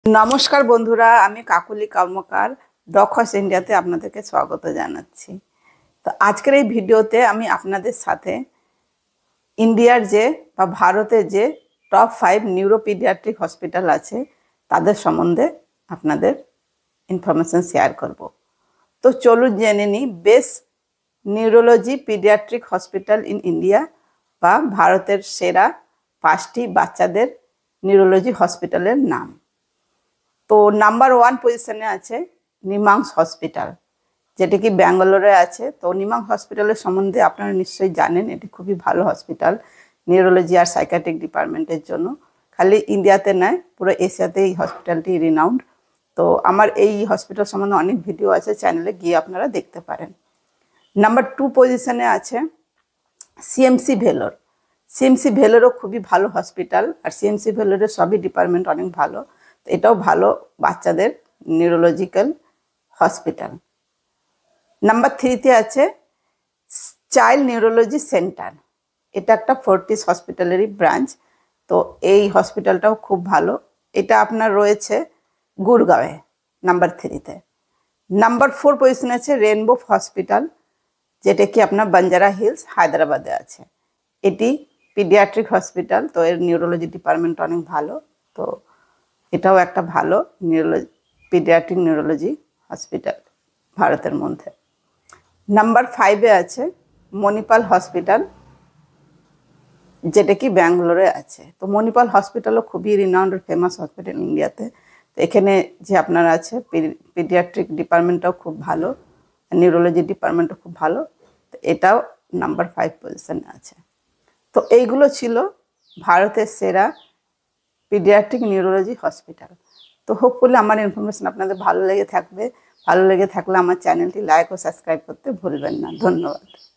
नमस्कार बंधुरा आमी काकुली कर्मकार डॉक्टर्स इंडियाते आपनादेरके स्वागत जानाच्छि। तो आजकेर এই ভিডিওতে আমি আপনাদের সাথে ইন্ডিয়ার যে বা ভারতের যে টপ 5 নিউরোপিডিয়াট্রিক হসপিটাল আছে তাদের সম্বন্ধে আপনাদের ইনফরমেশন শেয়ার করব। তো চলুন জেনে নিই best neurology pediatric hospital in India বা ভারতের সেরা 5টি বাচ্চাদের নিউরোলজি হসপিটালের নাম। तो नम्बर 1 पजिशने आछे निमांस हॉस्पिटल जेटा कि बेंगलोरे आछे। तो निमांस हॉस्पिटलेर सम्बन्धे आपनारा निश्चयई जानेन एटी खूबই भालो हॉस्पिटल निउरोलजी और साइकियाट्रिक डिपार्टमेंटेर जोन्नो। खाली इंडियाते नय पुरो एशियाते এই हॉस्पिटलटी रिनाउंड। तो आमार এই हॉस्पिटल सम्बन्धे अनेक भिडियो आछे चैनेले गिये आपनारा देखते पारेन। नम्बर 2 पजिशने आछे सीएमसी भेलोर। सीएमसी भेलोरও खूबই ভালো हॉस्पिटल और सीएमसी भेलोरेर सबই डिपार्टमेंट अनेक भालो। तो এটাও ভালো বাচ্চাদের নিউরোলজিক্যাল হসপিটাল। নাম্বার 3 তে আছে চাইল্ড নিউরোলজি সেন্টার। এটা একটা ফোর্টিস হসপিটালেরই ব্রাঞ্চ। তো এই হসপিটালটাও খুব ভালো। এটা আপনার রয়েছে গুরগাঁওয়ে নাম্বার 3 তে। নাম্বার 4 পজিশনে আছে রেইনবো হসপিটাল যেটা কি আপনার বাঞ্জারা হিলস হায়দ্রাবাদে আছে। এটি পিডিয়াট্রিক হসপিটাল। তো এর নিউরোলজি ডিপার্টমেন্ট অনেক ভালো। তো এটাও একটা ভালো নিউরোলজি পিডিয়াট্রিক নিউরোলজি হসপিটাল ভারতের মধ্যে। নাম্বার 5 এ আছে মণিপাল হসপিটাল যেটা কি ব্যাঙ্গালোরে আছে। তো মণিপাল হসপিটালও খুবই রিনাউন্ড ফেমাস হসপিটাল ইন্ডিয়াতে। তো এখানে যে আপনার আছে পিডিয়াট্রিক ডিপার্টমেন্টটাও খুব ভালো, নিউরোলজি ডিপার্টমেন্টও খুব ভালো। তো এটাও নাম্বার 5 পজিশনে আছে। তো এইগুলো ছিল ভারতের সেরা পিডিয়াট্রিক নিউরোলজি হসপিটাল। তো হোপফুলি আমার ইনফরমেশন আপনাদের ভালো লেগে থাকবে। ভালো লেগে থাকলে আমার চ্যানেলটি লাইক ও সাবস্ক্রাইব করতে ভুলবেন না। ধন্যবাদ।